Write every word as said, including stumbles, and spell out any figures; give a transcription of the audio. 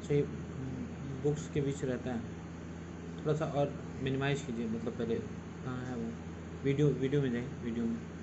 अच्छा ये बुक्स के बीच रहता है, थोड़ा सा और मिनिमाइज कीजिए, मतलब पहले कहाँ है वो, वीडियो वीडियो में जाइए, वीडियो में